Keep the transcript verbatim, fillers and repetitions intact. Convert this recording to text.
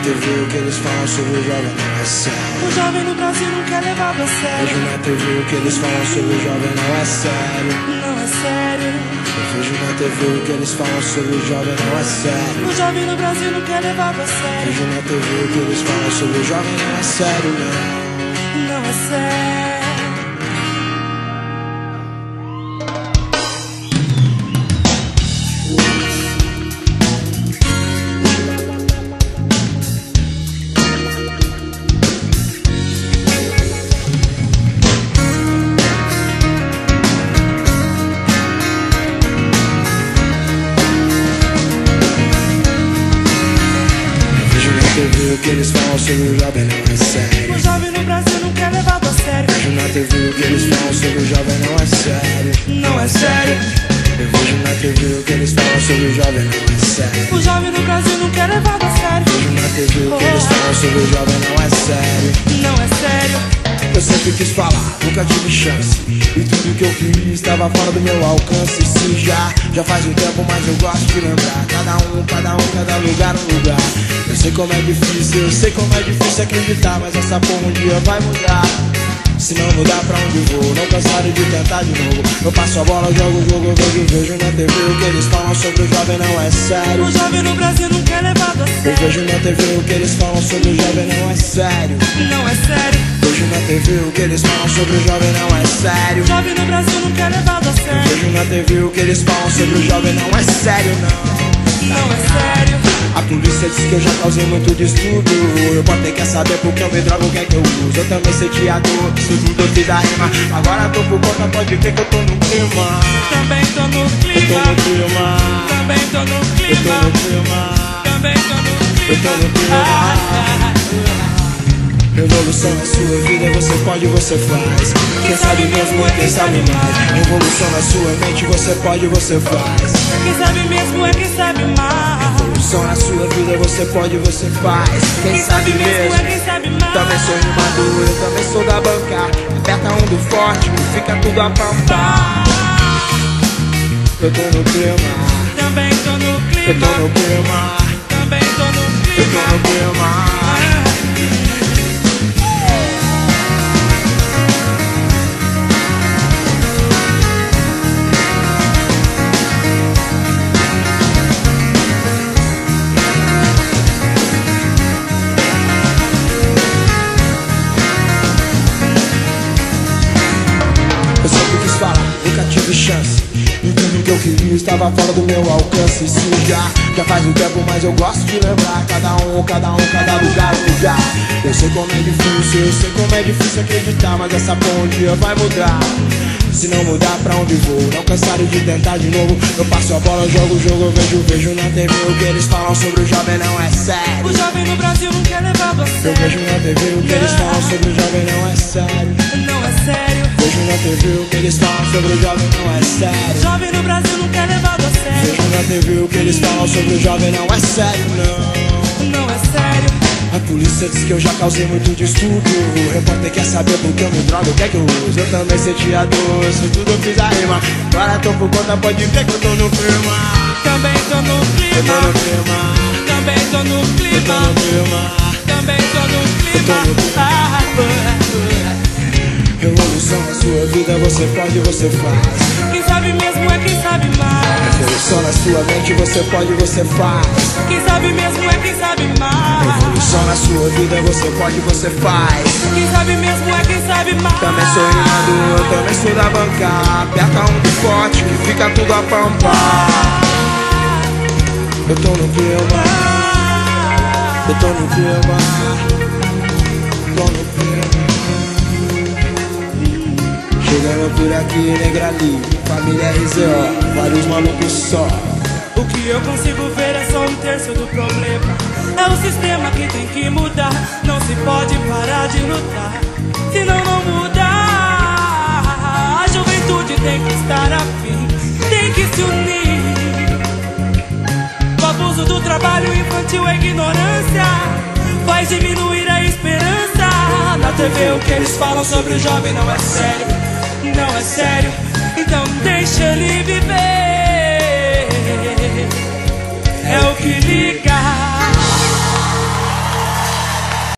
T V o que eles falam sobre o jovem não é sério. O jovem no Brasil não quer levado a sério. Vejo na T V o que eles falam sobre o jovem não é sério. Não é sério. Eu vejo na T V o que eles falam sobre o jovem não é sério. O jovem no Brasil não quer levado a sério. Vejo na T V o que eles falam sobre o jovem não é sério, não. Não é sério. T V o que eles falam sobre o jovem não é sério. O jovem no Brasil não quer levado a sério. Vejo na T V o que eles falam sobre o jovem não é sério. Não é sério. Eu vejo na T V o que eles falam sobre o jovem não é sério. O jovem no Brasil não quer levado a sério. Vejo na T V o que eles falam sobre o jovem não é sério. Não é sério. Eu sempre quis falar, nunca tive chance. E tudo que eu fiz estava fora do meu alcance. Sim, já, já faz um tempo, mas eu gosto de lembrar. Cada um, cada um, cada lugar, um lugar. Eu sei como é difícil, eu sei como é difícil acreditar, mas essa porra um dia vai mudar. Se não mudar pra onde vou, não cansarei de tentar de novo. Eu passo a bola, jogo o jogo, eu vejo, vejo na T V o que eles falam sobre o jovem não é sério. O jovem no Brasil não quer levado a Eu sério. vejo na T V o que eles falam sobre o jovem não é sério. Não é sério. Vejo na T V o que eles falam sobre o jovem não é sério. O jovem no Brasil não quer levado a sério. Vejo na T V o que eles falam sobre o jovem não é sério, não. Não é sério. A polícia diz que eu já causei muito distúrbio. Eu botei quer saber porque eu me drogo, o que é que eu uso. Eu também sei teatro, isso tudo eu fiz a rima. Agora tô por conta, pode ver que eu tô no clima. Também tô no Eu clima. tô no clima. Também tô no Eu tô clima. no clima. Também tô no Eu tô clima. no clima. Revolução é sua vida, você pode, você faz. Quem sabe mesmo é quem sabe mais. Revolução na sua mente, você pode, você faz. Quem sabe mesmo é quem sabe mais. Revolução na sua vida, você pode, você faz. Quem Quem sabe sabe mesmo é mesmo. quem sabe mais. Também sou rimador, eu também sou da banca. Aperta um do forte, que fica tudo a pampar. Eu tô no clima. Também tô no Eu clima. tô no clima. Também tô no Eu clima. tô no clima. Eu sempre quis falar, nunca tive chance. E tudo que eu queria estava fora do meu alcance. Sim, já, já faz um tempo, mas eu gosto de lembrar. Cada um, cada um, cada lugar, um lugar. Eu sei como é difícil, eu sei como é difícil acreditar, mas essa porra um dia vai mudar. Se não mudar pra onde vou, não cansarei de tentar de novo. Eu passo a bola, jogo o jogo, eu vejo, vejo na T V o que eles falam sobre o jovem não é sério. O jovem no Brasil não quer levado a Eu sério. vejo na T V o que eles falam sobre o jovem não é sério. Não é sério. Vejo na T V o que eles falam sobre o jovem não é O sério. jovem no Brasil não quer levado a sério. Vejo na T V o que eles falam sobre o jovem não é sério, não. Não é sério. A polícia diz que eu já causei muito distúrbio. O repórter quer saber por que eu me drogo, o que é que eu uso. Eu também sei teatro, isso tudo eu fiz a rima. Agora tô por conta, pode ver que eu tô no clima. Também tô no Eu tô clima. no clima. Também tô no Eu tô clima. no clima. Também tô no clima. Eu tô no clima. Ah, ah, Revolução na sua vida, você pode, você faz. ah. Quem sabe mesmo é quem sabe mais. Revolução na sua mente, você pode, você faz. Quem sabe mesmo é quem sabe mais. Revolução na sua vida, você pode, você faz. Quem sabe mesmo é quem sabe mais. Também sou rimador, eu também sou da banca. Aperta um do forte, que fica tudo a pampar. Eu tô no clima. Eu tô no clima. Tô no clima. Chegando por aqui, Negrali, família R Z O, vários malucos só. O que eu consigo ver é só um terço do problema. É o sistema que tem que mudar. Não se pode parar de lutar, senão não muda. A juventude tem que estar afim, tem que se unir. O abuso do trabalho infantil, a ignorância faz diminuir a esperança. Na T V o que eles falam sobre o jovem não é sério. Não é sério, então deixa ele viver.